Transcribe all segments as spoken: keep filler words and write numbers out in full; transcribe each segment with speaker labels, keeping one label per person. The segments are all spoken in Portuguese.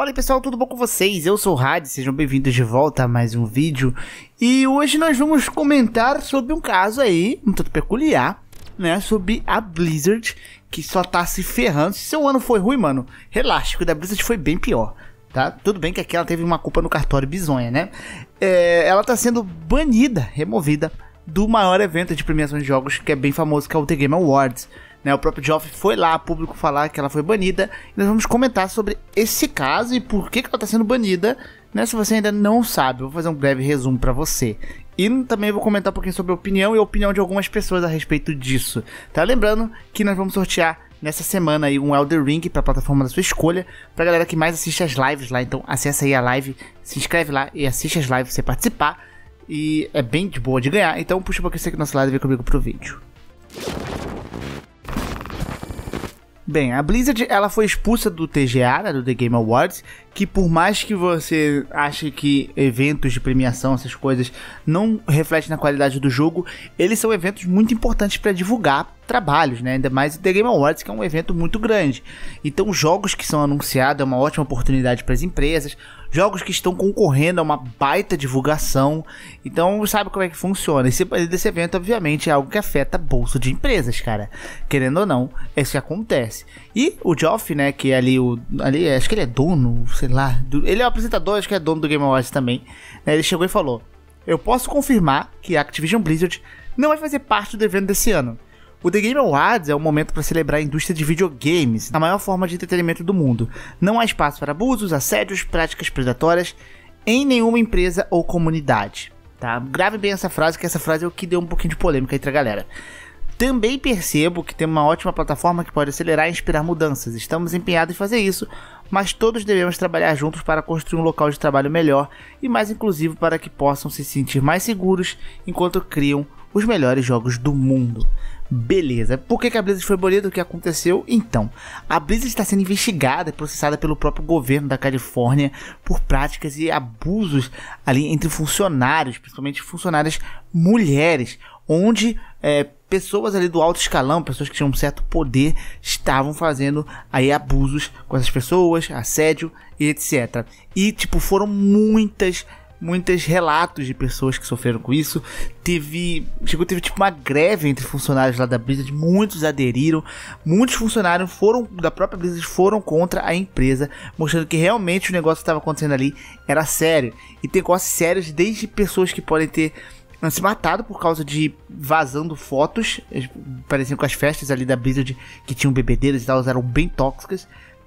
Speaker 1: Fala aí pessoal, tudo bom com vocês? Eu sou o Had, sejam bem-vindos de volta a mais um vídeo. E hoje nós vamos comentar sobre um caso aí, um tanto peculiar, né? Sobre a Blizzard, que só tá se ferrando. Se seu ano foi ruim, mano, relaxa, que o da Blizzard foi bem pior, tá? Tudo bem que aqui ela teve uma culpa no cartório bizonha, né? É, ela tá sendo banida, removida do maior evento de premiação de jogos que é bem famoso, que é o The Game Awards. Né, o próprio Geoff foi lá a público falar que ela foi banida. E nós vamos comentar sobre esse caso e por que, que ela está sendo banida, né? Se você ainda não sabe, eu vou fazer um breve resumo para você. E também vou comentar um pouquinho sobre a opinião e a opinião de algumas pessoas a respeito disso. Tá? Lembrando que nós vamos sortear nessa semana aí um Elden Ring para a plataforma da sua escolha, pra galera que mais assiste as lives lá. Então acessa aí a live, se inscreve lá e assiste as lives pra você participar. E é bem de boa de ganhar. Então puxa um pouquinho aqui do nosso lado e vem comigo pro vídeo. Bem, a Blizzard ela foi expulsa do T G A, né, do The Game Awards, que por mais que você ache que eventos de premiação, essas coisas, não refletem na qualidade do jogo, eles são eventos muito importantes para divulgar trabalhos, né? Ainda mais o The Game Awards, que é um evento muito grande. Então jogos que são anunciados é uma ótima oportunidade para as empresas, jogos que estão concorrendo é uma baita divulgação. Então sabe como é que funciona. Esse, desse evento obviamente é algo que afeta bolso de empresas, cara. Querendo ou não, é isso que acontece. E o Geoff, né, que é ali, o, ali acho que ele é dono, sei lá, do, ele é o apresentador, acho que é dono do Game Awards também, né, ele chegou e falou: eu posso confirmar que a Activision Blizzard não vai fazer parte do evento desse ano. O The Game Awards é um momento para celebrar a indústria de videogames, a maior forma de entretenimento do mundo. Não há espaço para abusos, assédios, práticas predatórias em nenhuma empresa ou comunidade. Tá? Grave bem essa frase, que essa frase é o que deu um pouquinho de polêmica entre a galera. Também percebo que tem uma ótima plataforma que pode acelerar e inspirar mudanças. Estamos empenhados em fazer isso, mas todos devemos trabalhar juntos para construir um local de trabalho melhor e mais inclusivo para que possam se sentir mais seguros enquanto criam os melhores jogos do mundo. Beleza, por que, que a Blizzard foi banida? O que aconteceu? Então, a Blizzard está sendo investigada e processada pelo próprio governo da Califórnia por práticas e abusos ali entre funcionários, principalmente funcionárias mulheres, onde é, pessoas ali do alto escalão, pessoas que tinham um certo poder, estavam fazendo aí abusos com essas pessoas, assédio e etcétera. E tipo, foram muitas muitos relatos de pessoas que sofreram com isso. Teve, chegou, teve tipo uma greve entre funcionários lá da Blizzard, muitos aderiram, muitos funcionários foram da própria Blizzard foram contra a empresa, mostrando que realmente o negócio que estava acontecendo ali era sério. E tem negócios sérios, desde pessoas que podem ter se matado por causa de vazando fotos, pareciam com as festas ali da Blizzard que tinham bebedeiras e tal, elas eram bem tóxicas.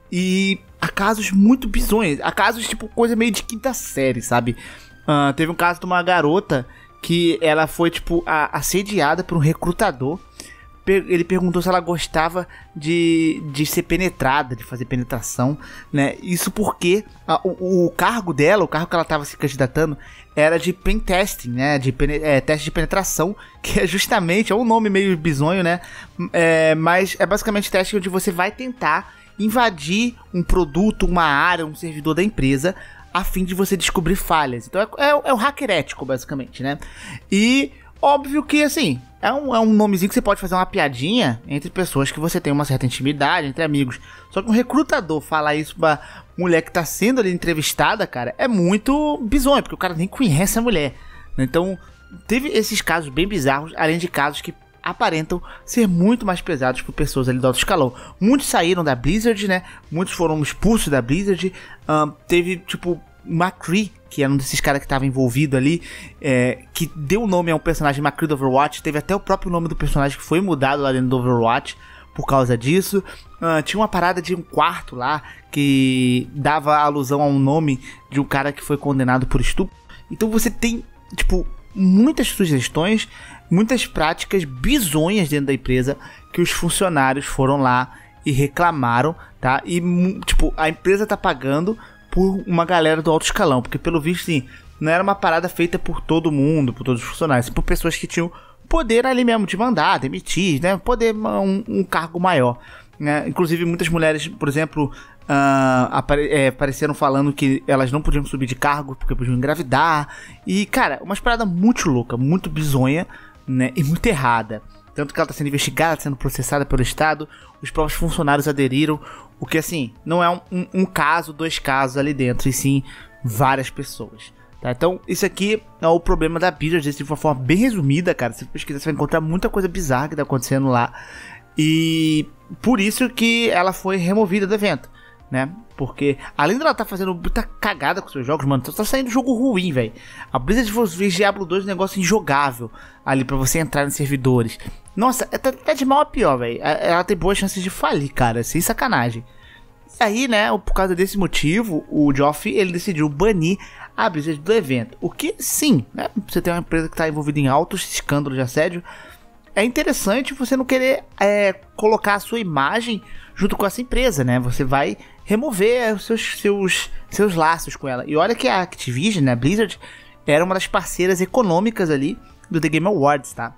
Speaker 1: E há casos muito bizonhos, há casos tipo coisa meio de quinta série, sabe? Uh, teve um caso de uma garota que ela foi tipo a, assediada por um recrutador. Per ele perguntou se ela gostava de, de ser penetrada, de fazer penetração, né? Isso porque a, o, o cargo dela, o cargo que ela estava se candidatando, era de pen testing, né? De é, teste de penetração, que é justamente, é um nome meio bizonho, né? É, mas é basicamente teste onde você vai tentar invadir um produto, uma área, um servidor da empresa, a fim de você descobrir falhas. Então é, é, é o hacker ético, basicamente, né? E óbvio que, assim, é um, é um nomezinho que você pode fazer uma piadinha entre pessoas que você tem uma certa intimidade, entre amigos. Só que um recrutador falar isso pra mulher que tá sendo ali entrevistada, cara, é muito bizonho, porque o cara nem conhece a mulher. Então, teve esses casos bem bizarros, além de casos que aparentam ser muito mais pesados por pessoas ali do alto escalão. Muitos saíram da Blizzard, né? Muitos foram expulsos da Blizzard. Um, teve, tipo, McCree, que era um desses caras que estava envolvido ali, é, que deu nome a um personagem, McCree do Overwatch. Teve até o próprio nome do personagem que foi mudado lá dentro do Overwatch por causa disso. Uh, tinha uma parada de um quarto lá que dava alusão a um nome de um cara que foi condenado por estupro. Então você tem, tipo, muitas sugestões, muitas práticas bizonhas dentro da empresa que os funcionários foram lá e reclamaram, tá? E, tipo, a empresa tá pagando por uma galera do alto escalão, porque pelo visto, sim, não era uma parada feita por todo mundo, por todos os funcionários, por pessoas que tinham poder ali mesmo de mandar, demitir, né? Poder, um, um cargo maior, né? Inclusive muitas mulheres, por exemplo, uh, apare é, apareceram falando que elas não podiam subir de cargo porque podiam engravidar. E, cara, umas paradas muito louca, muito bizonha, né? E muito errada. Tanto que ela está sendo investigada, sendo processada pelo Estado. Os próprios funcionários aderiram. O que, assim, não é um, um, um caso, dois casos ali dentro, e sim várias pessoas. Tá? Então, isso aqui é o problema da Blizzard, de uma forma bem resumida, cara. Se você pesquisar, você vai encontrar muita coisa bizarra que tá acontecendo lá. E por isso que ela foi removida do evento, né? Porque, além dela tá fazendo muita cagada com seus jogos, mano, tá saindo jogo ruim, velho. A Blizzard fez Diablo dois um negócio injogável ali pra você entrar nos servidores. Nossa, tá, tá de mal a pior, velho. Ela tem boas chances de falir, cara, sem sacanagem. E aí, né, por causa desse motivo, o Geoff, ele decidiu banir a Blizzard do evento. O que, sim, né, você tem uma empresa que tá envolvida em altos escândalos de assédio, é interessante você não querer é, colocar a sua imagem junto com essa empresa, né? Você vai remover os seus, seus, seus laços com ela. E olha que a Activision, né, a Blizzard, era uma das parceiras econômicas ali do The Game Awards, tá?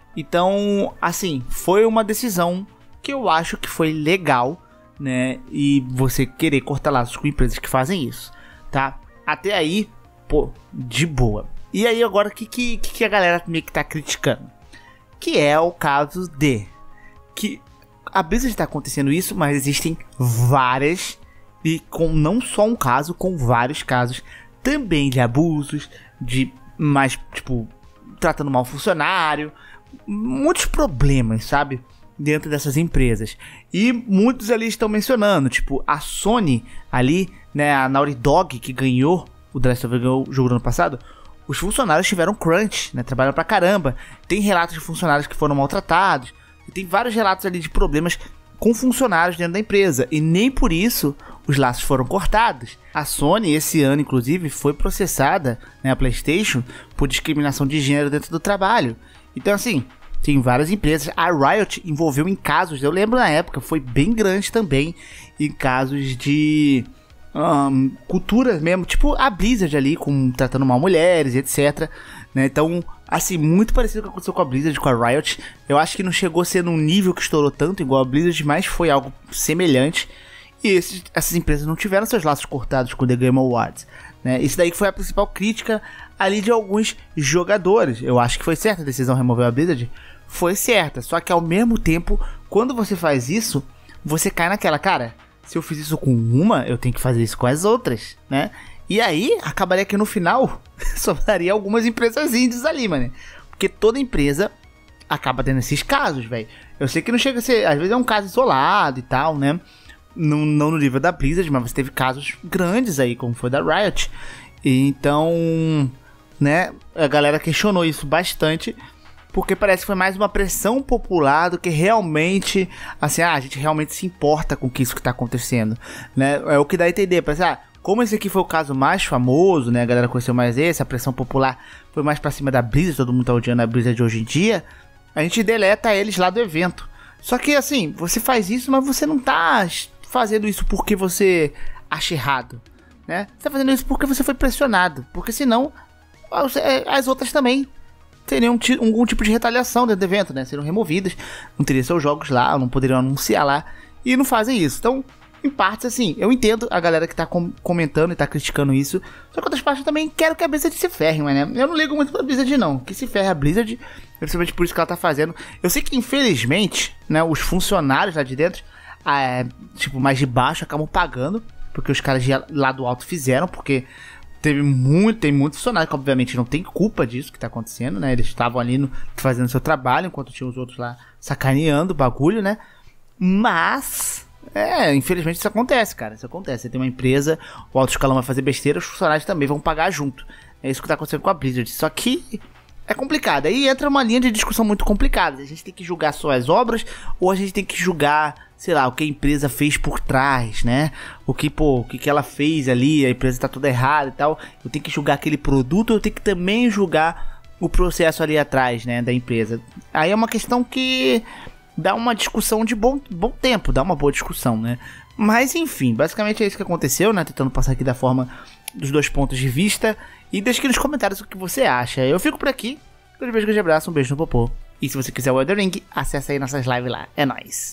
Speaker 1: Então, assim, foi uma decisão que eu acho que foi legal, né? E você querer cortar laços com empresas que fazem isso, tá? Até aí, pô, de boa. E aí agora, o que, que, que a galera meio que tá criticando? Que é o caso de que a Blizzard está acontecendo isso, mas existem várias, e com não só um caso, com vários casos também de abusos, de mais, tipo, tratando mal funcionário, muitos problemas, sabe, dentro dessas empresas. E muitos ali estão mencionando, tipo, a Sony ali, né, a Naughty Dog, que ganhou o The Last of Us, ganhou o jogo do ano passado. Os funcionários tiveram crunch, né? Trabalham pra caramba. Tem relatos de funcionários que foram maltratados. E tem vários relatos ali de problemas com funcionários dentro da empresa. E nem por isso os laços foram cortados. A Sony, esse ano, inclusive, foi processada, né, a PlayStation, por discriminação de gênero dentro do trabalho. Então, assim, tem várias empresas. A Riot envolveu em casos, eu lembro na época, foi bem grande também, em casos de... Um, cultura mesmo, tipo a Blizzard ali, com, tratando mal mulheres, etc, né? Então, assim, muito parecido com o que aconteceu com a Blizzard, com a Riot. Eu acho que não chegou a ser num nível que estourou tanto igual a Blizzard, mas foi algo semelhante. E esses, essas empresas não tiveram seus laços cortados com o The Game Awards, né? Isso daí foi a principal crítica ali de alguns jogadores. Eu acho que foi certa a decisão de remover a Blizzard, foi certa, só que ao mesmo tempo, quando você faz isso, você cai naquela, cara, se eu fiz isso com uma, eu tenho que fazer isso com as outras, né? E aí, acabaria que no final, sobraria algumas empresas índias ali, mano. Porque toda empresa acaba tendo esses casos, velho. Eu sei que não chega a ser... Às vezes é um caso isolado e tal, né? Não, não no nível da Blizzard, mas você teve casos grandes aí, como foi da Riot. E então, né? A galera questionou isso bastante, porque parece que foi mais uma pressão popular do que realmente, assim, ah, a gente realmente se importa com isso que tá acontecendo, né? É o que dá a entender, parece, ah, como esse aqui foi o caso mais famoso, né, a galera conheceu mais esse, a pressão popular foi mais pra cima da Blizzard, todo mundo tá odiando a Blizzard de hoje em dia, a gente deleta eles lá do evento. Só que, assim, você faz isso, mas você não tá fazendo isso porque você acha errado, né? Você tá fazendo isso porque você foi pressionado, porque senão as outras também teriam algum tipo de retaliação dentro do evento, né? Seriam removidas, não teriam seus jogos lá, não poderiam anunciar lá, e não fazem isso. Então, em partes, assim, eu entendo a galera que tá com comentando e tá criticando isso, só que outras partes eu também quero que a Blizzard se ferre, mas, né? Eu não ligo muito pra Blizzard, não. Que se ferre a Blizzard, principalmente por isso que ela tá fazendo. Eu sei que, infelizmente, né, os funcionários lá de dentro, é, tipo, mais de baixo, acabam pagando, porque os caras de lá do alto fizeram, porque... Teve muito, tem muito funcionário que obviamente não tem culpa disso que tá acontecendo, né? Eles estavam ali no, fazendo seu trabalho, enquanto tinha os outros lá sacaneando o bagulho, né? Mas, é, infelizmente isso acontece, cara. Isso acontece. Você tem uma empresa, o alto escalão vai fazer besteira, os funcionários também vão pagar junto. É isso que tá acontecendo com a Blizzard. Só que é complicado. Aí entra uma linha de discussão muito complicada. A gente tem que julgar só as obras ou a gente tem que julgar, sei lá, o que a empresa fez por trás, né? O que, pô, o que, que ela fez ali, a empresa tá toda errada e tal. Eu tenho que julgar aquele produto, ou eu tenho que também julgar o processo ali atrás, né, da empresa. Aí é uma questão que dá uma discussão de bom, bom tempo, dá uma boa discussão, né? Mas enfim, basicamente é isso que aconteceu, né? Tentando passar aqui da forma dos dois pontos de vista. E deixa aqui nos comentários o que você acha. Eu fico por aqui. Um beijo, grande abraço, um beijo no popô. E se você quiser o Elden Ring, acessa aí nossas lives lá. É nóis.